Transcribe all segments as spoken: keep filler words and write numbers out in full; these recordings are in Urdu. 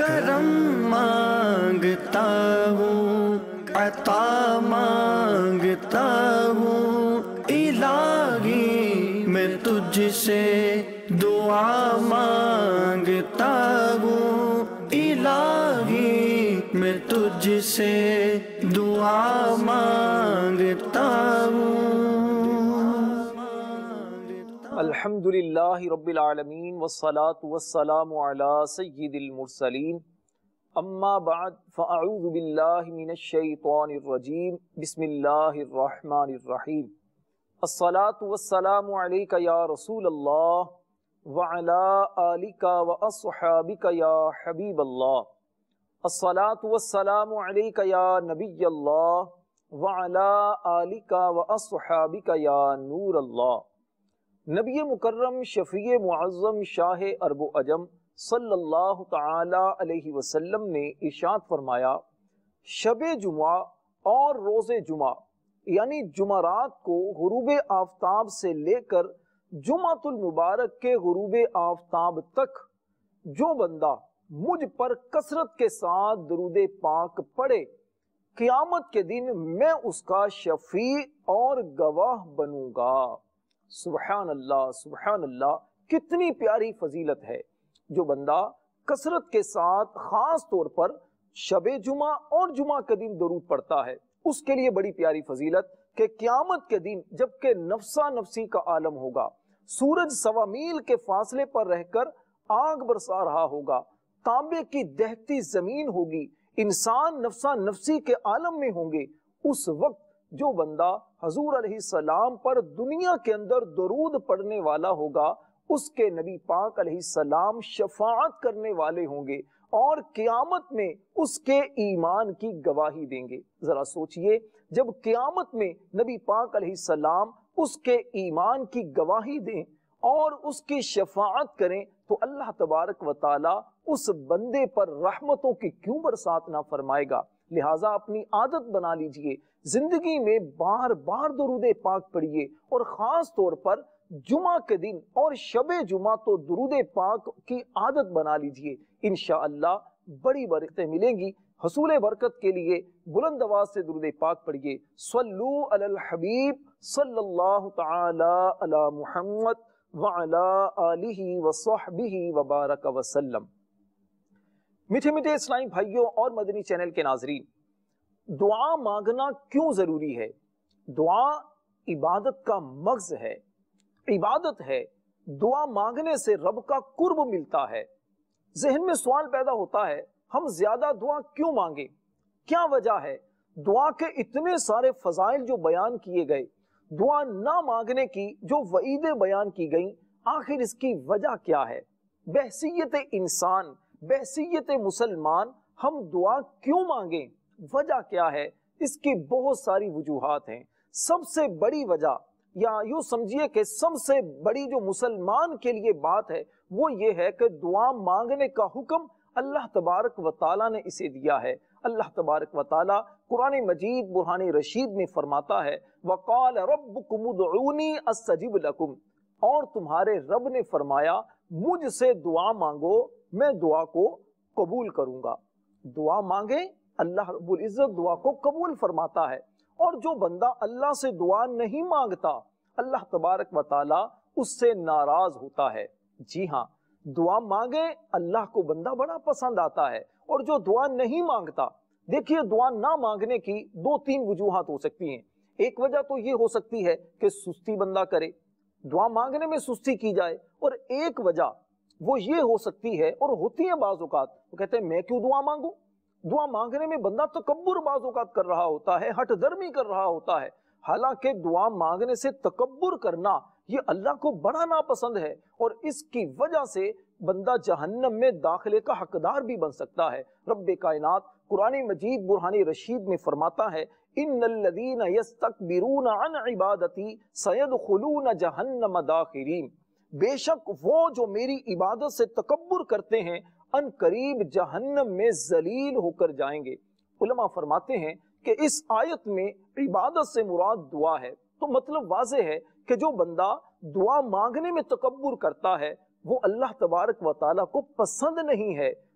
کرم مانگتا ہوں، عطا مانگتا ہوں، الہی میں تجھ سے دعا مانگتا ہوں، الہی میں تجھ سے دعا مانگتا ہوں۔ الحمدللہ رب العالمین والصلاة والسلام علی سید المرسلین، اما بعد فاعوذ باللہ من الشیطان الرجیم، بسم اللہ الرحمن الرحیم۔ الصلاة والسلام علیک یا رسول اللہ وعلی آلک واصحابک یا حبیب اللہ۔ الصلاة والسلام علیک یا نبی اللہ وعلی آلک واصحابک یا نور اللہ۔ نبی مکرم شفیع معظم شاہ عرب و عجم صلی اللہ تعالی علیہ وسلم نے ارشاد فرمایا، شب جمعہ اور روز جمعہ یعنی جمعرات کو غروب آفتاب سے لے کر جمعۃ المبارک کے غروب آفتاب تک جو بندہ مجھ پر کثرت کے ساتھ درود پاک پڑھے، قیامت کے دن میں اس کا شفیع اور گواہ بنوں گا۔ سبحان اللہ سبحان اللہ، کتنی پیاری فضیلت ہے۔ جو بندہ کثرت کے ساتھ خاص طور پر شب جمعہ اور جمعہ کے دن درود پڑھتا ہے، اس کے لیے بڑی پیاری فضیلت کہ قیامت کے دن جبکہ نفسا نفسی کا عالم ہوگا، سورج سوا میل کے فاصلے پر رہ کر آگ برسا رہا ہوگا، تانبے کی دہتی زمین ہوگی، انسان نفسا نفسی کے عالم میں ہوں گے، اس وقت جو بندہ حضور علیہ السلام پر دنیا کے اندر درود پڑھنے والا ہوگا، اس کے نبی پاک علیہ السلام شفاعت کرنے والے ہوں گے اور قیامت میں اس کے ایمان کی گواہی دیں گے۔ ذرا سوچئے، جب قیامت میں نبی پاک علیہ السلام اس کے ایمان کی گواہی دیں اور اس کی شفاعت کریں تو اللہ تبارک و تعالی اس بندے پر رحمتوں کی کیوں برسات نہ فرمائے گا۔ لہٰذا اپنی عادت بنا لیجئے، زندگی میں بار بار درود پاک پڑھیے، اور خاص طور پر جمعہ کے دن اور شب جمعہ تو درود پاک کی عادت بنا لیجئے، انشاءاللہ بڑی برکتیں ملیں گی۔ حصول برکت کے لیے بلند آواز سے درود پاک پڑھیے، صلو علی الحبیب صلی اللہ تعالی علی محمد وعلی آلہ وصحبہ وبارک وسلم۔ میٹھے میٹھے اسلامی بھائیوں اور مدنی چینل کے ناظرین، دعا مانگنا کیوں ضروری ہے؟ دعا عبادت کا مغز ہے، عبادت ہے، دعا مانگنے سے رب کا قرب ملتا ہے۔ ذہن میں سوال پیدا ہوتا ہے، ہم زیادہ دعا کیوں مانگیں؟ کیا وجہ ہے؟ دعا کے اتنے سارے فضائل جو بیان کیے گئے، دعا نہ مانگنے کی جو وعیدیں بیان کی گئیں، آخر اس کی وجہ کیا ہے؟ بحیثیت انسان، بحیثیت مسلمان ہم دعا کیوں مانگیں؟ وجہ کیا ہے؟ اس کی بہت ساری وجوہات ہیں۔ سب سے بڑی وجہ، یا یوں سمجھیے کہ سب سے بڑی جو مسلمان کے لیے بات ہے وہ یہ ہے کہ دعا مانگنے کا حکم اللہ تبارک و تعالیٰ نے اسے دیا ہے۔ اللہ تبارک و تعالیٰ قرآن مجید برہان رشید میں فرماتا ہے، وَقَالَ رَبُّكُمُ ادْعُونِي أَسْتَجِبْ لَكُمْ، اور تمہارے رب نے فرمایا مجھ سے دعا مانگو، میں دعا کو قبول کروں گا۔ دعا مانگے، اللہ رب العزت دعا کو قبول فرماتا ہے، اور جو بندہ اللہ سے دعا نہیں مانگتا اللہ تبارک و تعالیٰ اس سے ناراض ہوتا ہے۔ جی ہاں، دعا مانگے اللہ کو بندہ بڑا پسند آتا ہے، اور جو دعا نہیں مانگتا، دیکھیے دعا نہ مانگنے کی دو تین وجوہات ہو سکتی ہیں۔ ایک وجہ تو یہ ہو سکتی ہے کہ سستی بندہ کرے، دعا مانگنے میں سستی کی جائے، اور ایک وجہ وہ یہ ہو سکتی ہے، اور ہوتی ہے بعض اوقات، وہ کہتے ہیں میں کیوں دعا مانگوں؟ دعا مانگنے میں بندہ تکبر بعض اوقات کر رہا ہوتا ہے، ہٹ درمی کر رہا ہوتا ہے، حالانکہ دعا مانگنے سے تکبر کرنا یہ اللہ کو بڑا ناپسند ہے، اور اس کی وجہ سے بندہ جہنم میں داخلے کا حقدار بھی بن سکتا ہے۔ رب کائنات قرآن مجید برہان رشید میں فرماتا ہے، ان الذین یستکبرون عن عبادتی سیدخلون جہنم داخرین، بے شک وہ جو میری عبادت سے تکبر کرتے ہیں ان قریب جہنم میں ذلیل ہو کر جائیں گے۔ علماء فرماتے ہیں کہ اس آیت میں عبادت سے مراد دعا ہے، تو مطلب واضح ہے کہ جو بندہ دعا مانگنے میں تکبر کرتا ہے وہ اللہ تبارک و تعالیٰ کو پسند نہیں ہے،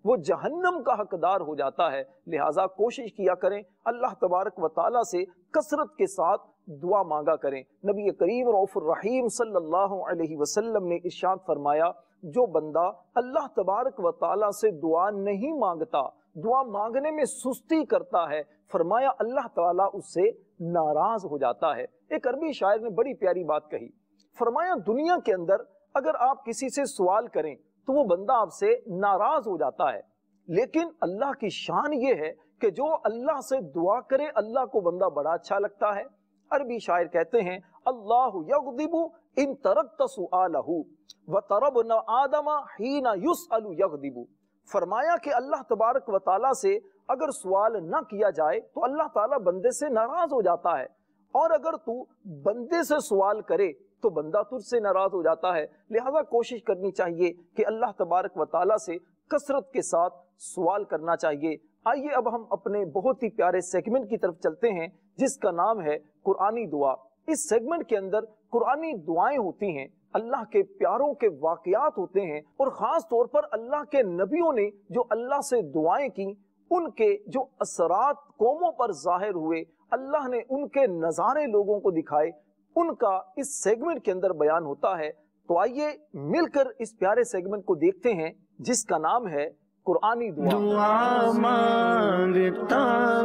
وہ جہنم کا حقدار ہو جاتا ہے۔ لہٰذا کوشش کیا کریں اللہ تبارک و تعالیٰ سے کثرت کے ساتھ دعا مانگا کریں۔ نبی کریم رؤوف الرحیم صلی اللہ علیہ وسلم نے ارشاد فرمایا، جو بندہ اللہ تبارک و تعالیٰ سے دعا نہیں مانگتا، دعا مانگنے میں سستی کرتا ہے، فرمایا اللہ تعالیٰ اس سے ناراض ہو جاتا ہے۔ ایک عربی شاعر نے بڑی پیاری بات کہی، فرمایا دنیا کے اندر اگر آپ کسی سے سوال کریں تو وہ بندہ آپ سے ناراض ہو جاتا ہے، لیکن اللہ کی شان یہ ہے کہ جو اللہ سے دعا کرے اللہ کو بندہ بڑا اچھا لگتا ہے۔ عربی شاعر کہتے ہیں، اللہ یغضب ان ترکت سؤالہ وطربن آدم حین یسأل یغضب۔ فرمایا کہ اللہ تبارک و تعالیٰ سے اگر سوال نہ کیا جائے تو اللہ تعالیٰ بندے سے ناراض ہو جاتا ہے، اور اگر تو بندے سے سوال کرے تو بندہ تجھ سے ناراض ہو جاتا ہے۔ لہذا کوشش کرنی چاہیے کہ اللہ تبارک و تعالیٰ سے کثرت کے ساتھ سوال کرنا چاہیے۔ آئیے اب ہم اپنے بہت ہی پیارے سیگمنٹ کی طرف چلتے ہیں جس کا نام ہے قرآنی دعا۔ اس سیگمنٹ کے اندر قرآنی دعائیں ہوتی ہیں، اللہ کے پیاروں کے واقعات ہوتے ہیں، اور خاص طور پر اللہ کے نبیوں نے جو اللہ سے دعائیں کی ان کے جو اثرات قوموں پر ظاہر ہوئے، اللہ نے ان کے نظارے لوگوں کو دکھائے، ان کا اس سیگمنٹ کے اندر بیان ہوتا ہے۔ تو آئیے مل کر اس پیارے سیگمنٹ کو دیکھتے ہیں جس کا نام ہے قرآنی دعا۔ دعا مانگتا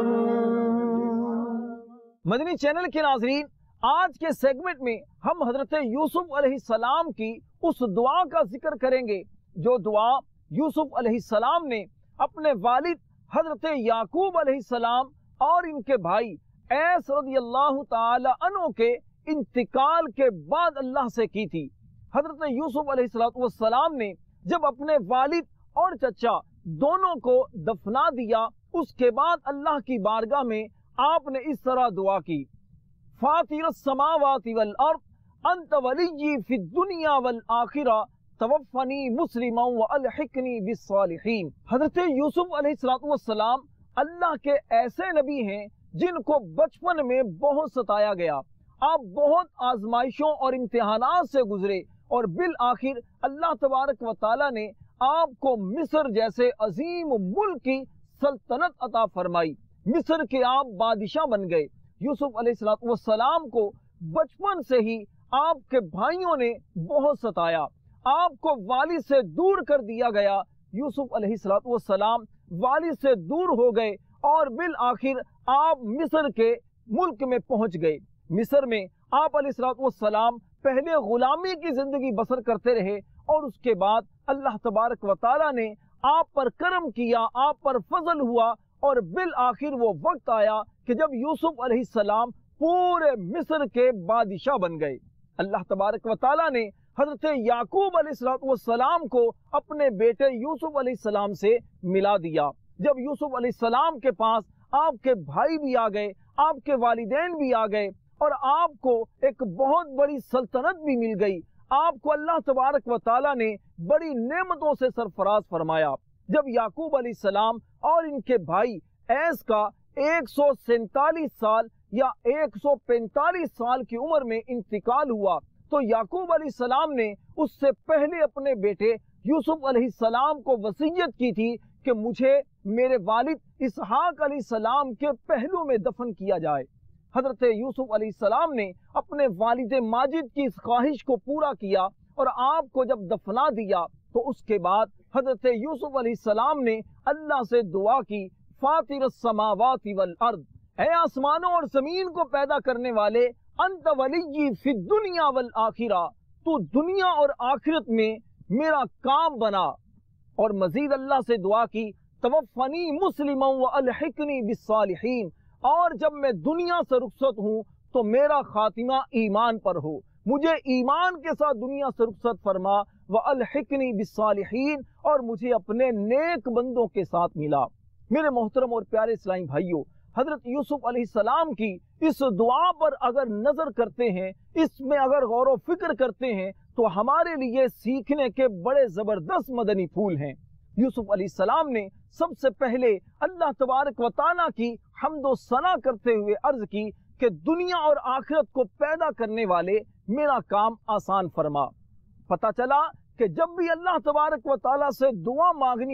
ہوں۔ مدنی چینل کے ناظرین، آج کے سیگمنٹ میں ہم حضرت یوسف علیہ السلام کی اس دعا کا ذکر کریں گے جو دعا یوسف علیہ السلام نے اپنے والد حضرت یعقوب علیہ السلام اور ان کے بھائی ایس رضی اللہ تعالی عنہ کے انتقال کے بعد اللہ سے کی تھی۔ حضرت یوسف علیہ السلام نے جب اپنے والد اور چچا دونوں کو دفنا دیا، اس کے بعد اللہ کی بارگاہ میں آپ نے اس طرح دعا کی، فاطر السماوات والارض انت ولی فی الدنیا والآخرہ توفنی مسلما والحقنی بالصالحین۔ حضرت یوسف علیہ السلام اللہ کے ایسے نبی ہیں جن کو بچپن میں بہت ستایا گیا، آپ بہت آزمائشوں اور امتحانات سے گزرے، اور بالآخر اللہ تبارک و تعالی نے آپ کو مصر جیسے عظیم ملک کی سلطنت عطا فرمائی، مصر کے آپ بادشاہ بن گئے۔ یوسف علیہ السلام کو بچپن سے ہی آپ کے بھائیوں نے بہت ستایا، آپ کو والد سے دور کر دیا گیا۔ یوسف علیہ السلام والد سے دور ہو گئے اور بالآخر آپ مصر کے ملک میں پہنچ گئے۔ مصر میں آپ علیہ السلام پہلے غلامی کی زندگی بسر کرتے رہے، اور اس کے بعد اللہ تبارک و تعالی نے آپ پر کرم کیا، آپ پر فضل ہوا، اور بالآخر وہ وقت آیا کہ جب یوسف علیہ السلام پورے مصر کے بادشاہ بن گئے۔ اللہ تبارک و تعالی نے حضرت یعقوب علیہ السلام کو اپنے بیٹے یوسف علیہ السلام سے ملا دیا۔ جب یوسف علیہ السلام کے پاس آپ کے بھائی بھی آ گئے، آپ کے والدین بھی آ گئے، اور آپ کو ایک بہت بڑی سلطنت بھی مل گئی، آپ کو اللہ تبارک و تعالی نے بڑی نعمتوں سے سرفراز فرمایا۔ جب یعقوب علیہ السلام اور ان کے بھائی ایس کا ایک سو سینتالیس سال یا ایک سو پینتالیس سال کی عمر میں انتقال ہوا تو یعقوب علیہ السلام نے اس سے پہلے اپنے بیٹے یوسف علیہ السلام کو وصیت کی تھی کہ مجھے میرے والد اسحاق علیہ السلام کے پہلو میں دفن کیا جائے۔ حضرت یوسف علیہ السلام نے اپنے والد ماجد کی اس خواہش کو پورا کیا، اور آپ کو جب دفنا دیا تو اس کے بعد حضرت یوسف علیہ السلام نے اللہ سے دعا کی، فاطر السماوات والارض، اے آسمانوں اور زمین کو پیدا کرنے والے، انت ولی فی الدنیا والآخرہ، تو دنیا اور آخرت میں میرا کام بنا۔ اور مزید اللہ سے دعا کی، توفنی مسلما والحقنی بالصالحین، اور جب میں دنیا سے رخصت ہوں تو میرا خاتمہ ایمان پر ہو، مجھے ایمان کے ساتھ دنیا سے رخصت فرما، وَأَلْحِقْنِي بِالصَّالِحِينَ، اور مجھے اپنے نیک بندوں کے ساتھ ملا۔ میرے محترم اور پیارے اسلامی بھائیوں، حضرت یوسف علیہ السلام کی اس دعا پر اگر نظر کرتے ہیں، اس میں اگر غور و فکر کرتے ہیں تو ہمارے لیے سیکھنے کے بڑے زبردست مدنی پھول ہیں۔ یوسف علیہ السلام نے سب سے پہلے اللہ تبارک و تعالیٰ کی حمد و ثنا کرتے ہوئے عرض کی کہ دنیا اور آخرت کو پیدا کرنے والے میرا کام آسان فرما۔ پتہ چلا کہ جب بھی اللہ تبارک و تعالیٰ سے دعا مانگنی ہو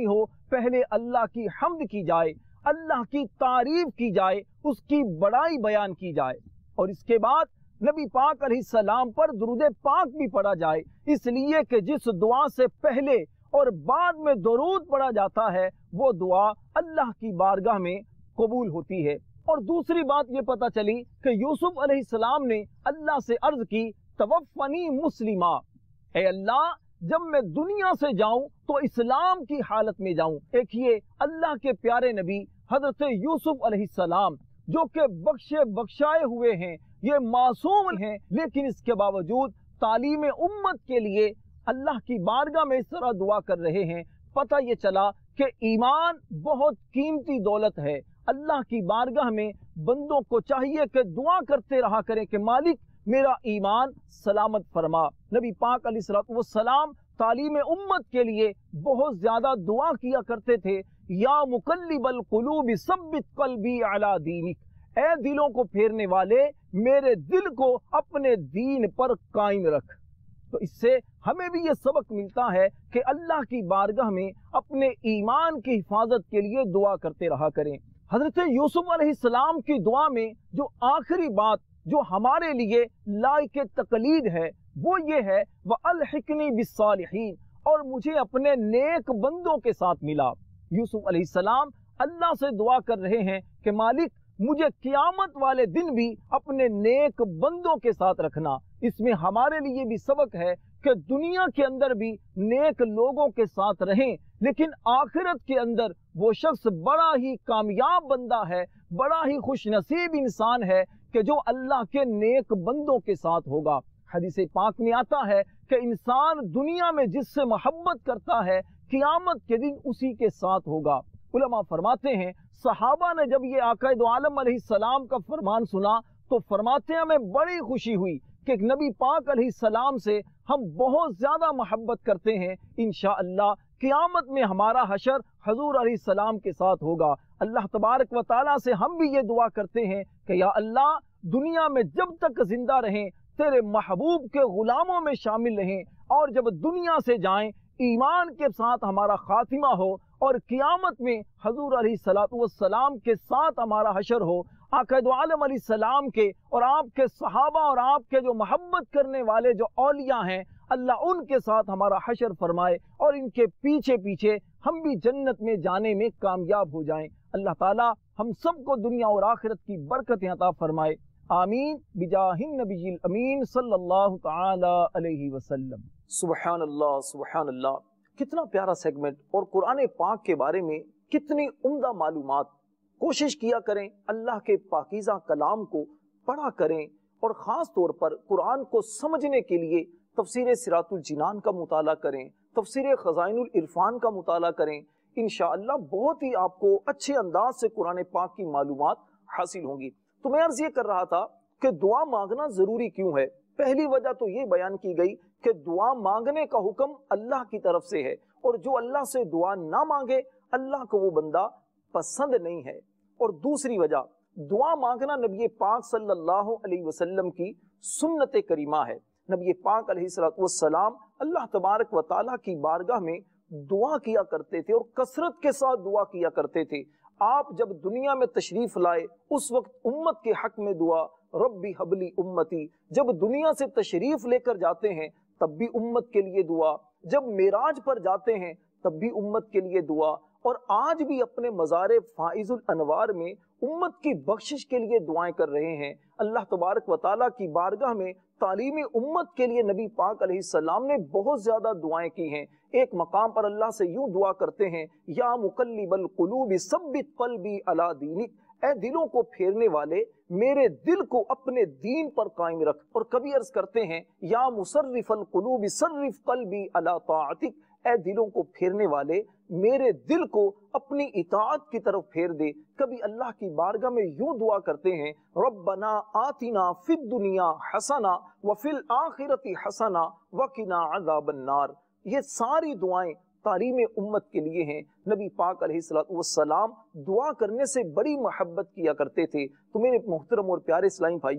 پہلے اللہ کی حمد کی جائے، اللہ کی تعریف کی جائے، اس کی بڑائی بیان کی جائے، اور اس کے بعد نبی پاک علیہ السلام پر درود پاک بھی پڑھا جائے، اس لیے کہ جس دعا سے پہلے اور بعد میں درود پڑھا جاتا ہے وہ دعا اللہ کی بارگاہ میں قبول ہوتی ہے۔ اور دوسری بات یہ پتہ چلی کہ یوسف علیہ السلام نے اللہ سے عرض کی توفنی مسلمہ، اے اللہ جب میں دنیا سے جاؤں تو اسلام کی حالت میں جاؤں۔ ایک یہ اللہ کے پیارے نبی حضرت یوسف علیہ السلام جو کہ بخشے بخشائے ہوئے ہیں، یہ معصوم ہیں، لیکن اس کے باوجود تعلیم امت کے لیے اللہ کی بارگاہ میں اس طرح دعا کر رہے ہیں۔ پتہ یہ چلا کہ ایمان بہت قیمتی دولت ہے۔ اللہ کی بارگاہ میں بندوں کو چاہیے کہ دعا کرتے رہا کریں کہ مالک میرا ایمان سلامت فرما۔ نبی پاک علیہ السلام تعلیم امت کے لیے بہت زیادہ دعا کیا کرتے تھے، یا مقلب القلوب ثبت قلبی علی دینک، اے دلوں کو پھیرنے والے میرے دل کو اپنے دین پر قائم رکھ۔ تو اس سے ہمیں بھی یہ سبق ملتا ہے کہ اللہ کی بارگاہ میں اپنے ایمان کی حفاظت کے لیے دعا کرتے رہا کریں۔ حضرت یوسف علیہ السلام کی دعا میں جو آخری بات جو ہمارے لیے لائق تقلید ہے وہ یہ ہے وَأَلْحِقْنِي بِالصَّالِحِينَ، اور مجھے اپنے نیک بندوں کے ساتھ ملا۔ یوسف علیہ السلام اللہ سے دعا کر رہے ہیں کہ مالک مجھے قیامت والے دن بھی اپنے نیک بندوں کے ساتھ رکھنا۔ اس میں ہمارے لیے بھی سبق ہے کہ دنیا کے اندر بھی نیک لوگوں کے ساتھ رہیں، لیکن آخرت کے اندر وہ شخص بڑا ہی کامیاب بندہ ہے، بڑا ہی خوش نصیب انسان ہے کہ جو اللہ کے نیک بندوں کے ساتھ ہوگا۔ حدیث پاک میں آتا ہے کہ انسان دنیا میں جس سے محبت کرتا ہے قیامت کے دن اسی کے ساتھ ہوگا۔ علماء فرماتے ہیں صحابہ نے جب یہ آقا دو عالم علیہ السلام کا فرمان سنا تو فرماتے ہیں ہمیں بڑی خوشی ہوئی کہ نبی پاک علیہ السلام سے ہم بہت زیادہ محبت کرتے ہیں، انشاءاللہ قیامت میں ہمارا حشر حضور علیہ السلام کے ساتھ ہوگا۔ اللہ تبارک و تعالیٰ سے ہم بھی یہ دعا کرتے ہیں کہ یا اللہ دنیا میں جب تک زندہ رہیں تیرے محبوب کے غلاموں میں شامل رہیں، اور جب دنیا سے جائیں ایمان کے ساتھ ہمارا خاتمہ ہو، اور قیامت میں حضور علیہ السلام کے ساتھ ہمارا حشر ہو۔ آقا دو عالم علیہ السلام کے اور آپ کے صحابہ اور آپ کے جو محبت کرنے والے جو اولیاء ہیں، اللہ ان کے ساتھ ہمارا حشر فرمائے اور ان کے پیچھے پیچھے ہم بھی جنت میں جانے میں کامیاب ہو جائیں۔ اللہ تعالی ہم سب کو دنیا اور آخرت کی برکت عطا فرمائے، آمین بجاہ النبی الامین صلی اللہ تعالی علیہ وسلم۔ سبحان اللہ سبحان اللہ، کتنا پیارا سیگمنٹ، اور قرآن پاک کے بارے میں کتنی عمدہ معلومات۔ کوشش کیا کریں اللہ کے پاکیزہ کلام کو پڑھا کریں، اور خاص طور پر قرآن کو سمجھنے کے لیے تفسیر صراط الجنان کا مطالعہ کریں، تفسیر خزائن العرفان کا مطالعہ کریں، انشاءاللہ بہت ہی آپ کو اچھے انداز سے قرآن پاک کی معلومات حاصل ہوں گی۔ تو میں عرض یہ کر رہا تھا کہ دعا مانگنا ضروری کیوں ہے۔ پہلی وجہ تو یہ بیان کی گئی کہ دعا مانگنے کا حکم اللہ کی طرف سے ہے، اور جو اللہ سے دعا نہ مانگے اللہ کو وہ بندہ پسند نہیں ہے۔ اور دوسری وجہ دعا مانگنا نبی پاک صلی اللہ علیہ وسلم کی سنت کریمہ ہے۔ نبی پاک علیہ السلام اللہ تبارک و تعالیٰ کی بارگاہ میں دعا کیا کرتے تھے، اور کثرت کے ساتھ دعا کیا کرتے تھے۔ آپ جب دنیا میں تشریف لائے اس وقت امت کے حق میں دعا، ربی حبلی امتی، جب دنیا سے تشریف لے کر جاتے ہیں تب بھی امت کے لیے دعا، جب معراج پر جاتے ہیں تب بھی امت کے لیے دعا، اور آج بھی اپنے مزار فائز الانوار میں امت کی بخشش کے لیے دعائیں کر رہے ہیں۔ اللہ تبارک و تعالیٰ کی بارگاہ میں تعلیم امت کے لیے نبی پاک علیہ السلام نے بہت زیادہ دعائیں کی ہیں۔ ایک مقام پر اللہ سے یوں دعا کرتے ہیں یا مقلب القلوب ثبت قلبی علی دینک، اے دلوں کو پھیرنے والے میرے دل کو اپنے دین پر قائم رکھ۔ اور کبھی عرض کرتے ہیں یا مصرف القلوب صرف قلبی علی طاعتک، اے دلوں کو پھیرنے والے میرے دل کو اپنی اطاعت کی طرف پھیر دے۔ کبھی اللہ کی بارگاہ میں یوں دعا کرتے ہیں ربنا آتنا فی الدنیا حسنہ وفی الآخرۃ حسنہ وقنا عذاب النار۔ یہ ساری دعائیں تعلیم امت کے لیے ہیں۔ نبی پاک علیہ السلام دعا کرنے سے بڑی محبت کیا کرتے تھے۔ تو میرے محترم اور پیارے اسلامی بھائیوں،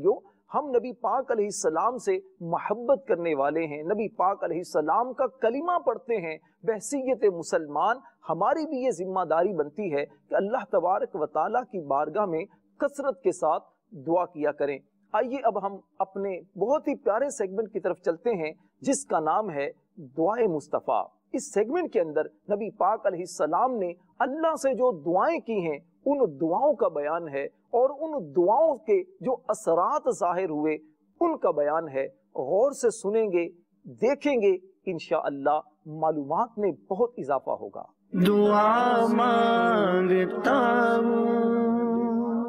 ہم نبی پاک علیہ السلام سے محبت کرنے والے ہیں، نبی پاک علیہ السلام کا کلمہ پڑھتے ہیں، بحیثیت مسلمان ہماری بھی یہ ذمہ داری بنتی ہے کہ اللہ تبارک و تعالیٰ کی بارگاہ میں کثرت کے ساتھ دعا کیا کریں۔ آئیے اب ہم اپنے بہت ہی پیارے سیگمنٹ کی طرف چلتے ہیں جس کا نام ہے دعائے مصطفیٰ۔ اس سیگمنٹ کے اندر نبی پاک علیہ السلام نے اللہ سے جو دعائیں کی ہیں ان دعاؤں کا بیان ہے، اور ان دعاؤں کے جو اثرات ظاہر ہوئے ان کا بیان ہے۔ غور سے سنیں گے، دیکھیں گے، انشاءاللہ معلومات میں بہت اضافہ ہوگا۔ دعا مانگتا ہوں۔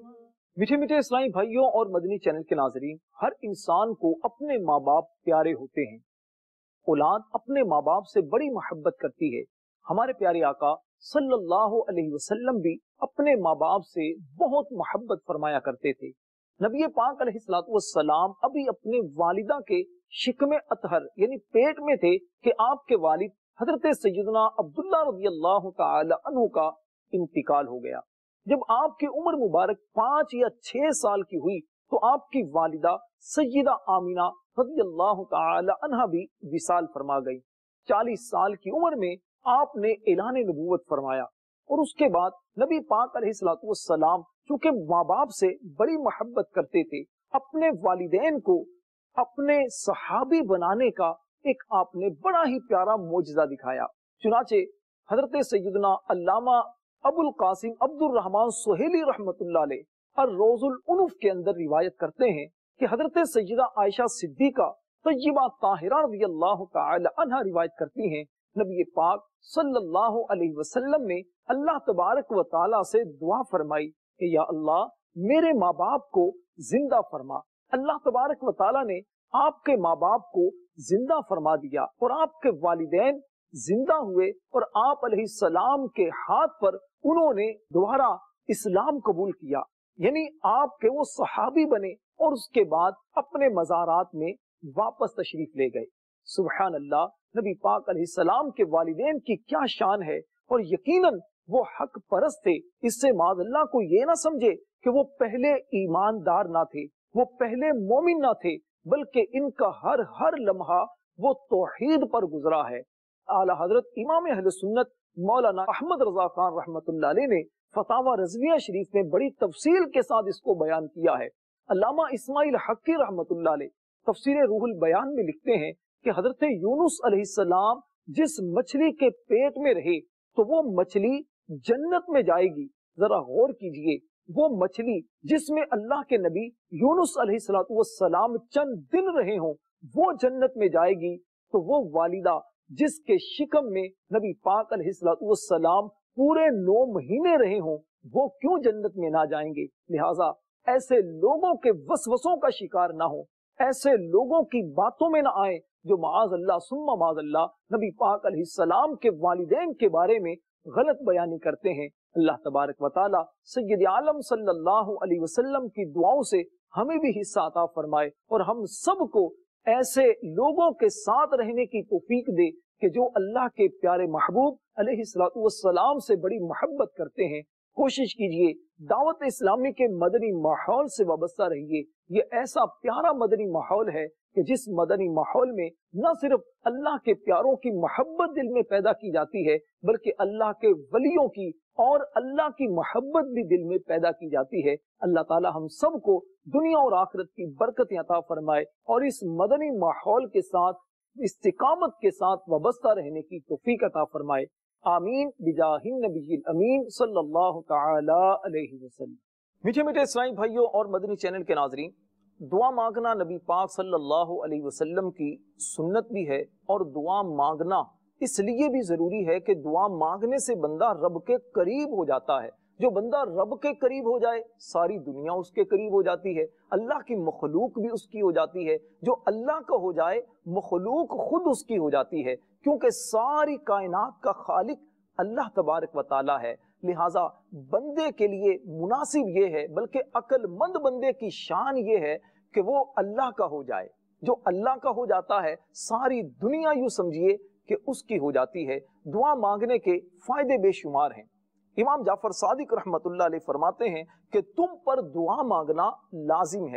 میٹھے میٹھے اسلامی بھائیوں اور مدنی چینل کے ناظرین، ہر انسان کو اپنے ماں باپ پیارے ہوتے ہیں۔ اولاد اپنے ماں باپ سے بڑی محبت کرتی ہے۔ ہمارے پیارے آقا صلی اللہ علیہ وسلم بھی اپنے ماں باپ سے بہت محبت فرمایا کرتے تھے۔ نبی پاک علیہ الصلوۃ والسلام ابھی اپنے والدہ کے شکم اطہر یعنی پیٹ میں تھے کہ آپ کے والد حضرت سیدنا عبداللہ رضی اللہ تعالی عنہ کا انتقال ہو گیا۔ جب آپ کی عمر مبارک پانچ یا چھ سال کی ہوئی تو آپ کی والدہ سیدہ آمینہ رضی اللہ تعالی عنہ بھی وصال فرما گئی۔ چالیس سال کی عمر میں آپ نے اعلان نبوت فرمایا، اور اس کے بعد نبی پاک علیہ الصلوۃ والسلام چونکہ ماں باپ سے بڑی محبت کرتے تھے، اپنے والدین کو اپنے صحابی بنانے کا ایک آپ نے بڑا ہی پیارا معجزہ دکھایا۔ چنانچہ حضرت سیدنا علامہ ابو القاسم عبد الرحمن سہیلی رحمت اللہ علیہ الروض العنف کے اندر روایت کرتے ہیں کہ حضرت سیدہ عائشہ صدیقہ طیبہ طاہرہ رضی اللہ تعالی عنہ روایت کرتی ہیں، نبی پاک صلی اللہ علیہ وسلم نے اللہ تبارک و تعالی سے دعا فرمائی کہ یا اللہ میرے ماں باپ کو زندہ فرما۔ اللہ تبارک و تعالی نے آپ کے ماں باپ کو زندہ فرما دیا، اور آپ کے والدین زندہ ہوئے، اور آپ علیہ السلام کے ہاتھ پر انہوں نے دوبارہ اسلام قبول کیا، یعنی آپ کے وہ صحابی بنے، اور اس کے بعد اپنے مزارات میں واپس تشریف لے گئے۔ سبحان اللہ، نبی پاک علیہ السلام کے والدین کی کیا شان ہے، اور یقیناً وہ حق پرست تھے۔ اس سے معاذ اللہ کو یہ نہ سمجھے کہ وہ پہلے ایماندار نہ تھے، وہ پہلے مومن نہ تھے، بلکہ ان کا ہر ہر لمحہ وہ توحید پر گزرا ہے۔ اعلی حضرت امام اہل سنت مولانا احمد رضا خان رحمت اللہ علیہ نے فتاوی رضویہ شریف میں بڑی تفصیل کے ساتھ اس کو بیان کیا ہے۔ علامہ اسماعیل حقی رحمت اللہ علیہ تفسیر روح البیان میں لکھتے ہیں کہ حضرت یونس علیہ السلام جس مچھلی کے پیٹ میں رہے تو وہ مچھلی جنت میں جائے گی۔ ذرا غور کیجئے، وہ مچھلی جس میں اللہ کے نبی یونس علیہ السلام چند دن رہے ہوں وہ جنت میں جائے گی، تو وہ والدہ جس کے شکم میں نبی پاک علیہ السلام پورے نو مہینے رہے ہوں وہ کیوں جنت میں نہ جائیں گے؟ لہٰذا ایسے لوگوں کے وسوسوں کا شکار نہ ہو، ایسے لوگوں کی باتوں میں نہ آئیں جو معاذ اللہ ثم معاذ اللہ نبی پاک علیہ السلام کے والدین کے بارے میں غلط بیانی کرتے ہیں۔ اللہ تبارک و تعالی سید عالم صلی اللہ علیہ وسلم کی دعاؤں سے ہمیں بھی حصہ عطا فرمائے، اور ہم سب کو ایسے لوگوں کے ساتھ رہنے کی توفیق دے کہ جو اللہ کے پیارے محبوب علیہ الصلوۃ والسلام سے بڑی محبت کرتے ہیں۔ کوشش کیجئے دعوت اسلامی کے مدنی ماحول سے وابستہ رہیے۔ یہ ایسا پیارا مدنی ماحول ہے کہ جس مدنی ماحول میں نہ صرف اللہ کے پیاروں کی محبت دل میں پیدا کی جاتی ہے بلکہ اللہ کے ولیوں کی اور اللہ کی محبت بھی دل میں پیدا کی جاتی ہے۔ اللہ تعالی ہم سب کو دنیا اور آخرت کی برکتیں عطا فرمائے، اور اس مدنی ماحول کے ساتھ استقامت کے ساتھ وابستہ رہنے کی توفیق عطا فرمائے۔ آمین بجاہ النبی الامین صلی اللہ تعالی علیہ وسلم۔ میٹھے میٹھے اسلامی بھائیوں اور مدنی چینل کے ناظرین، دعا مانگنا نبی پاک صلی اللہ علیہ وسلم کی سنت بھی ہے، اور دعا مانگنا اس لیے بھی ضروری ہے کہ دعا مانگنے سے بندہ رب کے قریب ہو جاتا ہے۔ جو بندہ رب کے قریب ہو جائے ساری دنیا اس کے قریب ہو جاتی ہے، اللہ کی مخلوق بھی اس کی ہو جاتی ہے۔ جو اللہ کا ہو جائے مخلوق خود اس کی ہو جاتی ہے، کیونکہ ساری کائنات کا خالق اللہ تبارک و تعالی ہے۔ لہٰذا بندے کے لیے مناسب یہ ہے، بلکہ عقل مند بندے کی شان یہ ہے کہ وہ اللہ کا ہو جائے۔ جو اللہ کا ہو جاتا ہے ساری دنیا یوں سمجھیے کہ اس کی ہو جاتی ہے۔ دعا مانگنے کے فائدے بے شمار ہیں۔ امام جعفر صادق رحمت اللہ علیہ فرماتے ہیں کہ تم پر دعا مانگنا لازم ہے،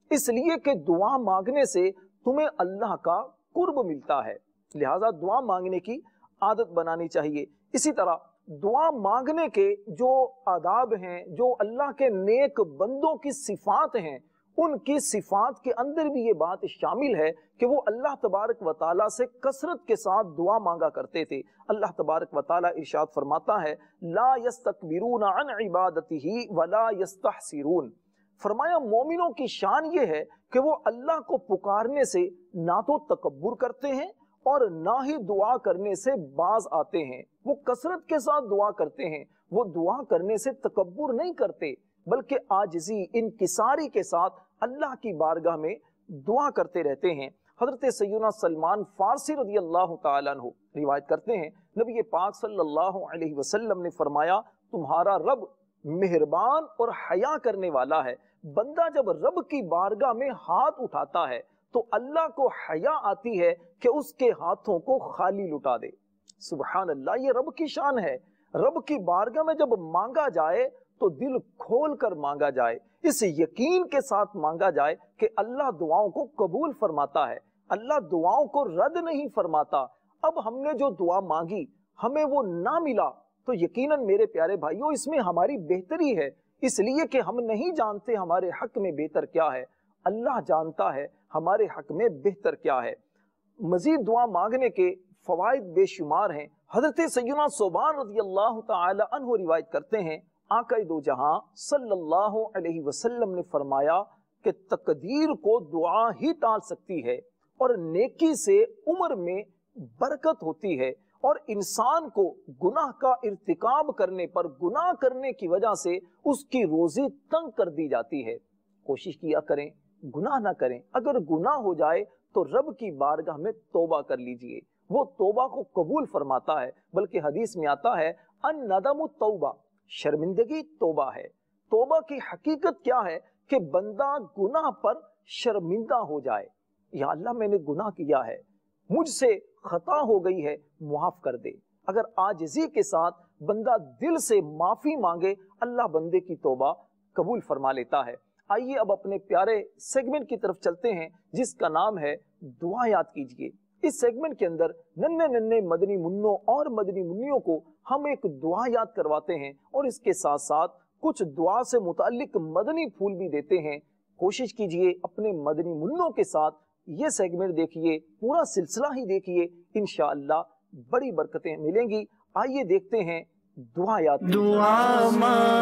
اس لیے کہ دعا مانگنے سے تمہیں اللہ کا قرب ملتا ہے، لہذا دعا مانگنے کی عادت بنانی چاہیے۔ اسی طرح دعا مانگنے کے جو آداب ہیں، جو اللہ کے نیک بندوں کی صفات ہیں، ان کی صفات کے اندر بھی یہ بات شامل ہے کہ وہ اللہ تبارک و تعالیٰ سے کثرت کے ساتھ دعا مانگا کرتے تھے۔ اللہ تبارک و تعالیٰ ارشاد فرماتا ہے لا یستکبرون عن عبادتہ ولا یستحسرون، فرمایا مومنوں کی شان یہ ہے کہ وہ اللہ کو پکارنے سے نہ تو تکبر کرتے ہیں اور نہ ہی دعا کرنے سے باز آتے ہیں۔ وہ کثرت کے ساتھ دعا کرتے ہیں، وہ دعا کرنے سے تکبر نہیں کرتے بلکہ عاجزی انکساری کے ساتھ اللہ کی بارگاہ میں دعا کرتے رہتے ہیں۔ حضرت سیدنا سلمان فارسی رضی اللہ تعالیٰ عنہ روایت کرتے ہیں نبی پاک صلی اللہ علیہ وسلم نے فرمایا تمہارا رب مہربان اور حیا کرنے والا ہے۔ بندہ جب رب کی بارگاہ میں ہاتھ اٹھاتا ہے تو اللہ کو حیا آتی ہے کہ اس کے ہاتھوں کو خالی لٹا دے۔ سبحان اللہ، یہ رب کی شان ہے۔ رب کی بارگاہ میں جب مانگا جائے تو دل کھول کر مانگا جائے، اس یقین کے ساتھ مانگا جائے کہ اللہ دعاؤں کو قبول فرماتا ہے، اللہ دعاؤں کو رد نہیں فرماتا۔ اب ہم نے جو دعا مانگی ہمیں وہ نہ ملا تو یقیناً میرے پیارے بھائیوں اس میں ہماری بہتری ہے، اس لیے کہ ہم نہیں جانتے ہمارے حق میں بہتر کیا ہے، اللہ جانتا ہے ہمارے حق میں بہتر کیا ہے۔ مزید دعا مانگنے کے فوائد بے شمار ہیں۔ حضرت سیدنا ثوبان رضی اللہ تعالی عنہ روایت کرتے ہیں آقا دو جہاں صلی اللہ علیہ وسلم نے فرمایا کہ تقدیر کو دعا ہی ٹال سکتی ہے اور نیکی سے عمر میں برکت ہوتی ہے، اور انسان کو گناہ کا ارتکاب کرنے پر گناہ کرنے کی وجہ سے اس کی روزی تنگ کر دی جاتی ہے۔ کوشش کیا کریں گناہ نہ کریں، اگر گناہ ہو جائے تو رب کی بارگاہ میں توبہ کر لیجئے، وہ توبہ کو قبول فرماتا ہے۔ بلکہ حدیث میں آتا ہے ان ندم توبہ، شرمندگی توبہ ہے۔ توبہ کی حقیقت کیا ہے کہ بندہ گناہ پر شرمندہ ہو جائے، یا اللہ میں نے گناہ کیا ہے، مجھ سے خطا ہو گئی ہے، معاف کر دے۔ اگر عاجزی کے ساتھ بندہ دل سے معافی مانگے اللہ بندے کی توبہ قبول فرما لیتا ہے۔ آئیے اب اپنے پیارے سیگمنٹ کی طرف چلتے ہیں جس کا نام ہے دعا یاد کیجئے۔ اس سیگمنٹ کے اندر ننھے ننھے مدنی منوں اور مدنی منیوں کو ہم ایک دعا یاد کرواتے ہیں اور اس کے ساتھ ساتھ کچھ دعا سے متعلق مدنی پھول بھی دیتے ہیں۔ کوشش کیجئے اپنے مدنی منوں کے ساتھ یہ سیگمنٹ دیکھیے، پورا سلسلہ ہی دیکھیے، انشاءاللہ بڑی برکتیں ملیں گی۔ آئیے دیکھتے ہیں دعا یاد دعا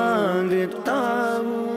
مانگتا ہوں۔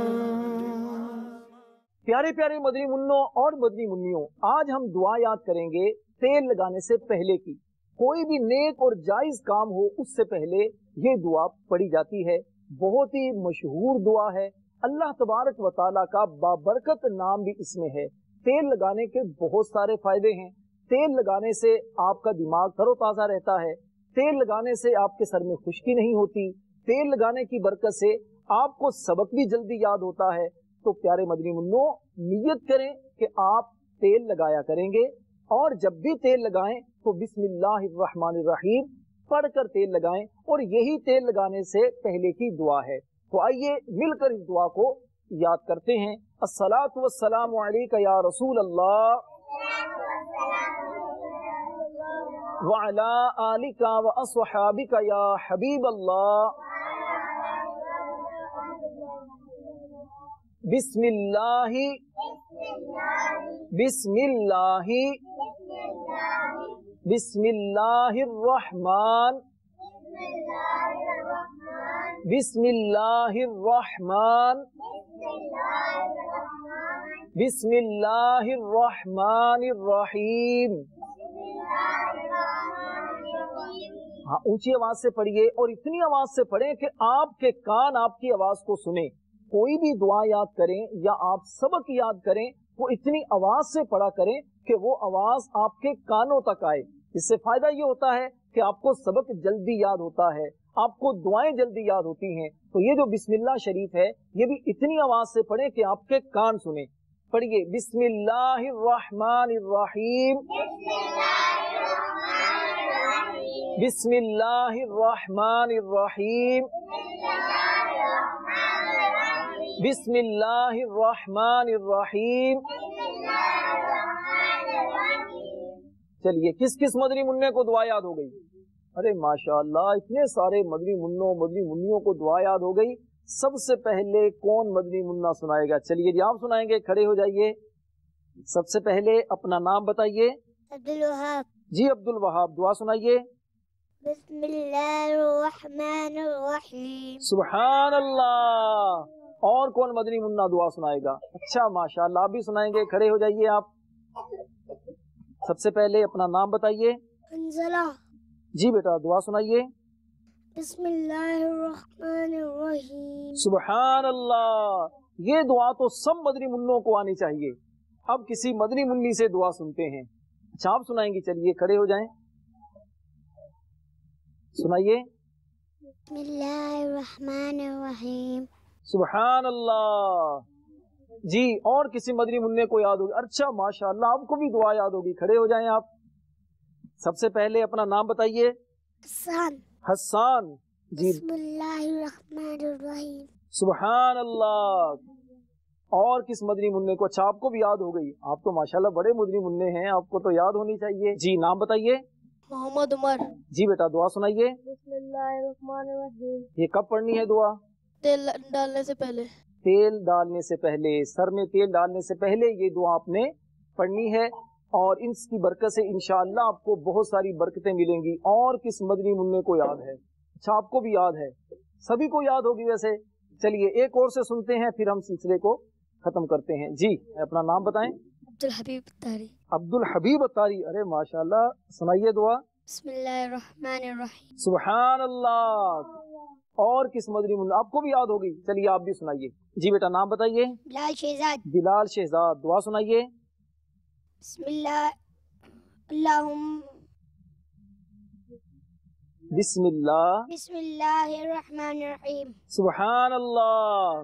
پیارے پیارے مدنی منوں اور مدنی منیوں، آج ہم دعا یاد کریں گے تیل لگانے سے پہلے کی۔ کوئی بھی نیک اور جائز کام ہو اس سے پہلے یہ دعا پڑھی جاتی ہے، بہت ہی مشہور دعا ہے، اللہ تبارک و تعالیٰ کا بابرکت نام بھی اس میں ہے۔ تیل لگانے کے بہت سارے فائدے ہیں۔ تیل لگانے سے آپ کا دماغ تر و تازہ رہتا ہے، تیل لگانے سے آپ کے سر میں خشکی نہیں ہوتی، تیل لگانے کی برکت سے آپ کو سبق بھی جلدی یاد ہوتا ہے۔ تو پیارے مدنی منوں نیت کریں کہ آپ تیل لگایا کریں گے، اور جب بھی تیل لگائیں تو بسم اللہ الرحمن الرحیم پڑھ کر تیل لگائیں، اور یہی تیل لگانے سے پہلے کی دعا ہے۔ تو آئیے مل کر اس دعا کو یاد کرتے ہیں۔ الصلاۃ والسلام علیک یا رسول اللہ وعلی آلک واصحابک یا حبیب اللہ، بسم اللہ بسم اللہ بسم اللہ الرحمن بسم اللہ الرحمن بسم اللہ الرحمن الرحیم۔ ہاں اونچی آواز سے پڑھیے اور اتنی آواز سے پڑھیں کہ آپ کے کان آپ کی آواز کو سنیں۔ کوئی بھی دعا یاد کریں یا آپ سبق یاد کریں وہ اتنی آواز سے پڑھا کریں کہ وہ آواز آپ کے کانوں تک آئے۔ اس سے فائدہ یہ ہوتا ہے کہ آپ کو سبق جلدی یاد ہوتا ہے، آپ کو دعائیں جلدی یاد ہوتی ہیں۔ تو یہ جو بسم اللہ شریف ہے یہ بھی اتنی آواز سے پڑھیں کہ آپ کے کان سنیں۔ پڑھیے بسم اللہ الرحمن الرحیم، بسم اللہ الرحمن الرحیم، بسم اللہ الرحمن الرحیم. چلیے کس کس مدنی منع کو دعا یاد ہو گئی؟ ارے ماشاءاللہ اتنے سارے مدنی منوں مدنی منیوں کو دعا یاد ہو گئی. سب سے پہلے کون مدنی منا سنائے گا؟ چلیے جی آپ سنائیں گے، کھڑے ہو جائیے. سب سے پہلے اپنا نام بتائیے. عبدالوہاب. جی عبد الوہاب دعا سنائیے. بسم اللہ الرحمن الرحیم. سبحان اللہ. اور کون مدنی منا دعا سنائے گا؟ اچھا ماشاءاللہ آپ بھی سنائیں گے، کھڑے ہو جائیے آپ. سب سے پہلے اپنا نام بتائیے. حنظلہ. جی بیٹا دعا سنائیے. بسم اللہ الرحمن الرحیم. سبحان اللہ. یہ دعا تو سب مدنی منوں کو آنی چاہیے. اب کسی مدنی منی سے دعا سنتے ہیں. اچھا آپ سنائیں گی، چلیے کھڑے ہو جائیں، سنائیے. بسم اللہ الرحمن الرحیم. سبحان اللہ. جی اور کسی مدنی منع کو یاد ہوگی؟ اچھا ماشاءاللہ آپ کو بھی دعا یاد ہوگی، کھڑے ہو جائیں آپ. سب سے پہلے اپنا نام بتائیے. حسان. حسان. جی بسم اللہ الرحمن الرحیم. سبحان اللہ. اور کس مدنی منع کو؟ اچھا آپ کو بھی یاد ہو گئی، آپ تو ماشاءاللہ بڑے مدنی منع ہیں، آپ کو تو یاد ہونی چاہیے. جی نام بتائیے. محمد عمر. جی بیٹا دعا سنائیے. بسم اللہ الرحمن الرحیم. یہ کب پڑھنی ہے دعا؟ تیل ڈالنے سے پہلے. تیل ڈالنے سے پہلے، سر میں تیل ڈالنے سے پہلے یہ دعا آپ نے پڑھنی ہے، اور اس کی برکت سے انشاءاللہ آپ کو بہت ساری برکتیں ملیں گی. اور کس مدنی منع کو یاد ہے؟ اچھا آپ کو بھی یاد ہے، سبھی کو یاد ہوگی ویسے. چلیے ایک اور سے سنتے ہیں، پھر ہم سلسلے کو ختم کرتے ہیں. جی اپنا نام بتائیں. عبدالحبیب اتاری. عبد الحبیب اتاری. ارے ماشاءاللہ سنائیے دعا. بسم اللہ الرحمن الرحیم. سبحان اللہ. اور کس مدنی منع آپ کو بھی یاد ہوگی؟ چلیے آپ بھی سنائیے. جی بیٹا نام بتائیے. بلال شہزاد. بلال شہزاد دعا سنائیے. بسم اللہ اللہم بسم اللہ. بسم اللہ الرحمن الرحیم. سبحان اللہ.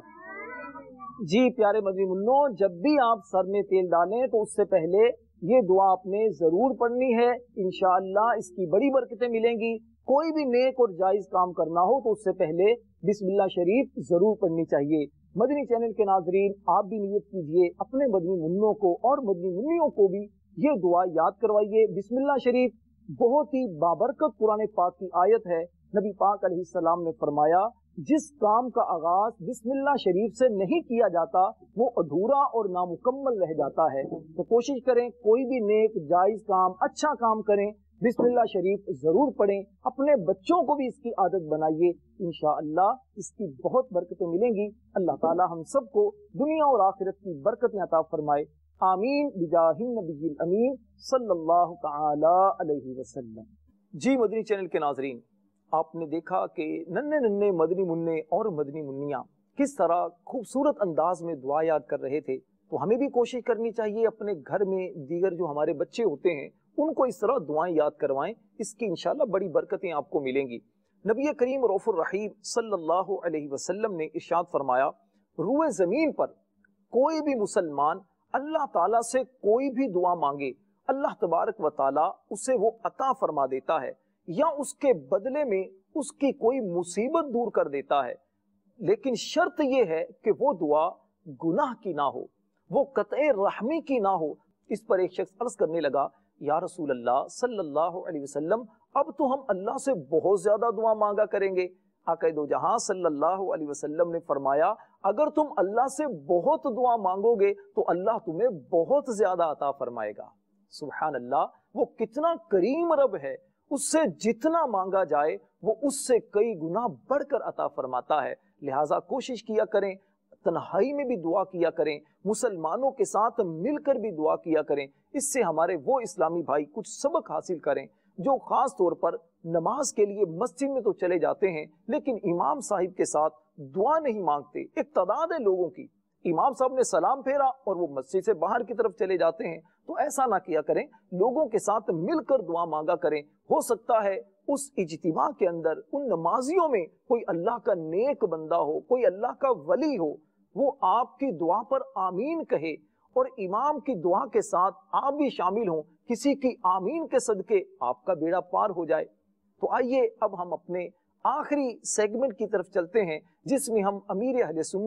جی پیارے مدنی منوں، جب بھی آپ سر میں تیل ڈالیں تو اس سے پہلے یہ دعا آپ نے ضرور پڑھنی ہے. انشاءاللہ اس کی بڑی برکتیں ملیں گی. کوئی بھی نیک اور جائز کام کرنا ہو تو اس سے پہلے بسم اللہ شریف ضرور پڑھنی چاہیے. مدنی چینل کے ناظرین آپ بھی نیت کیجئے، اپنے مدنی منوں کو اور مدنی منیوں کو بھی یہ دعا یاد کروائیے. بسم اللہ شریف بہت ہی بابرکت قرآن پاک کی آیت ہے. نبی پاک علیہ السلام نے فرمایا جس کام کا آغاز بسم اللہ شریف سے نہیں کیا جاتا وہ ادھورا اور نامکمل رہ جاتا ہے. تو کوشش کریں کوئی بھی نیک جائز کام اچھا کام کریں بسم اللہ شریف ضرور پڑھیں. اپنے بچوں کو بھی اس کی عادت بنائیے، انشاءاللہ اس کی بہت برکتیں ملیں گی. اللہ تعالی ہم سب کو دنیا اور آخرت کی برکتیں عطا فرمائے. آمین بجاہ النبی الامین صلی اللہ تعالی علیہ وسلم. جی مدنی چینل کے ناظرین، آپ نے دیکھا کہ ننے ننے مدنی منع اور مدنی منیاں کس طرح خوبصورت انداز میں دعا یاد کر رہے تھے. تو ہمیں بھی کوشش کرنی چاہیے اپنے گھر میں دیگر جو ہمارے بچے ہوتے ہیں ان کو اس طرح دعائیں یاد کروائیں. اس کی انشاءاللہ بڑی برکتیں آپ کو ملیں گی. نبی کریم رؤوف الرحیم صلی اللہ علیہ وسلم نے ارشاد فرمایا روئے زمین پر کوئی بھی مسلمان اللہ تعالیٰ سے کوئی بھی دعا مانگے اللہ تبارک و تعالیٰ اسے وہ عطا فرما دیتا ہے، یا اس کے بدلے میں اس کی کوئی مصیبت دور کر دیتا ہے. لیکن شرط یہ ہے کہ وہ دعا گناہ کی نہ ہو، وہ قطع رحمی کی نہ ہو. اس پر ایک شخص عرض کرنے لگا یا رسول اللہ صلی اللہ علیہ وسلم اب تو ہم اللہ سے بہت زیادہ دعا مانگا کریں گے. آقا دو جہاں صلی اللہ علیہ وسلم نے فرمایا اگر تم اللہ سے بہت دعا مانگو گے تو اللہ تمہیں بہت زیادہ عطا فرمائے گا. سبحان اللہ، وہ کتنا کریم رب ہے، اس سے جتنا مانگا جائے وہ اس سے کئی گنا بڑھ کر عطا فرماتا ہے. لہٰذا کوشش کیا کریں، تنہائی میں بھی دعا کیا کریں، مسلمانوں کے ساتھ مل کر بھی دعا کیا کریں. اس سے ہمارے وہ اسلامی بھائی کچھ سبق حاصل کریں جو خاص طور پر نماز کے لیے مسجد میں تو چلے جاتے ہیں لیکن امام صاحب کے ساتھ دعا نہیں مانگتے. ایک تعداد ہے لوگوں کی، امام صاحب نے سلام پھیرا اور وہ مسجد سے باہر کی طرف چلے جاتے ہیں. تو ایسا نہ کیا کریں، لوگوں کے ساتھ مل کر دعا مانگا کریں. ہو سکتا ہے اس اجتماع کے اندر ان نمازیوں میں کوئی اللہ کا نیک بندہ ہو، کوئی اللہ کا ولی ہو، وہ آپ کی دعا پر آمین کہے اور امام کی دعا کے ساتھ آپ بھی شامل ہوں، کسی کی آمین کے صدقے آپ کا بیڑا پار ہو جائے. تو آئیے اب ہم اپنے آخری سیگمنٹ کی طرف چلتے ہیں جس میں ہم امیر اہل سنت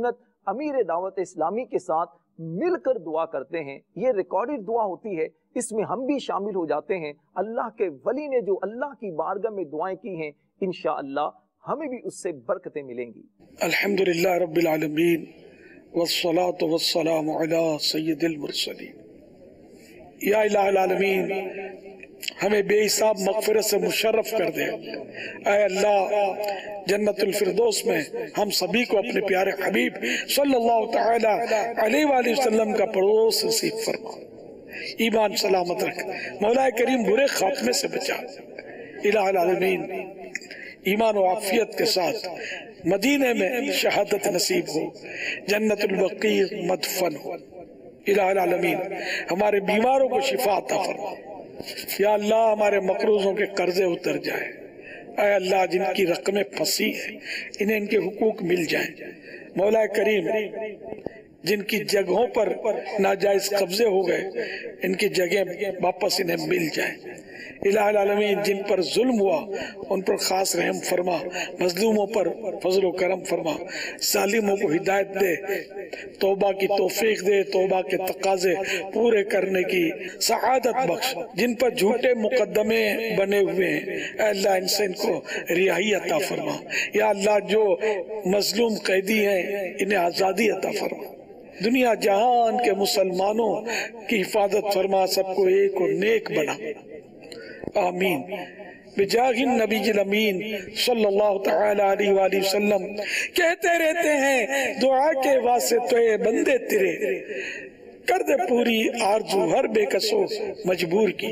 امیر دعوت اسلامی کے ساتھ مل کر دعا کرتے ہیں. یہ ریکارڈڈ دعا ہوتی ہے, اس میں ہم بھی شامل ہو جاتے ہیں. اللہ کے ولی نے جو اللہ کی بارگاہ میں دعائیں کی ہیں, انشاءاللہ ہمیں بھی اس سے برکتیں ملیں گی. الحمدللہ رب العالمین والصلاة والسلام علی سید المرسلین. یا الہ العالمین ہمیں بے حساب مغفرت سے مشرف کر دے. اے اللہ جنت الفردوس میں ہم سبھی کو اپنے پیارے حبیب صلی اللہ تعالی علیہ وآلہ وسلم کا پڑوس نصیب فرما. ایمان سلامت رکھ, مولا کریم برے خاتمے سے بچا. الہ العالمین ایمان و عافیت کے ساتھ مدینے میں شہادت نصیب ہو, جنت البقیع مدفن ہو. الہ العالمین ہمارے بیماروں کو شفا عطا فرما. یا اللہ ہمارے مقروضوں کے قرضے اتر جائے. اے اللہ جن کی رقمیں پھنسی ہیں انہیں ان کے حقوق مل جائیں. مولا کریم جن کی جگہوں پر ناجائز قبضے ہو گئے ان کی جگہیں واپس انہیں مل جائیں. الہ العالمین جن پر ظلم ہوا ان پر خاص رحم فرما, مظلوموں پر فضل و کرم فرما, ظالموں کو ہدایت دے, توبہ کی توفیق دے, توبہ کے تقاضے پورے کرنے کی سعادت بخش. جن پر جھوٹے مقدمے بنے ہوئے ہیں اے اللہ ان سے ان کو رہائی عطا فرما. یا اللہ جو مظلوم قیدی ہیں انہیں آزادی عطا فرما. دنیا جہان کے مسلمانوں کی حفاظت فرما, سب کو ایک اور نیک بنا. آمین. بجاہ النبی الامین صلی اللہ تعالی علیہ وآلہ وسلم. کہتے رہتے ہیں دعا کے واسطے بندے تیرے, کر دے پوری آرزو ہر بے کسو مجبور کی.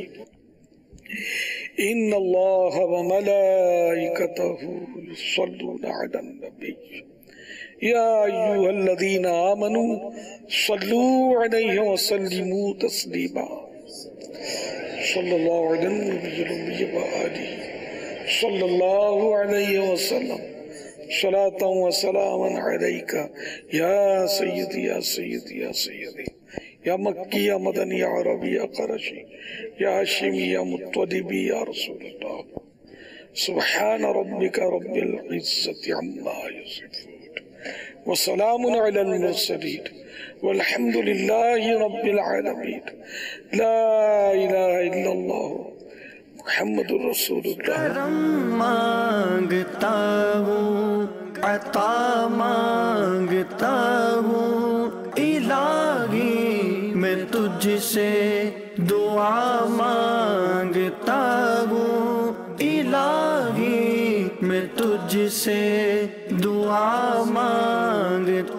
ان اللہ وملائکتہ یصلون علی النبی یا ایوہ الذین آمنوا صلوا علیہ وسلموا تسلیما. صلی اللہ علیہ وسلم وآلہ صلی اللہ علیہ وسلم صلاة و سلاما علیکہ یا سیدی یا سیدی یا سیدی یا مکی یا مدنی یا عربی یا قرشی یا ہاشمی یا مطلبی یا رسول اللہ. سبحان ربک رب العزت عما یصفون وسلام علی المرسلین والحمد للہ رب العالمین. لا الہ الا اللہ محمد رسول اللہ. کرم مانگتا ہوں, عطا مانگتا ہوں, الہی میں تجھ سے دعا مانگتا ہوں, الہی میں تجھ سے دعا مانگتا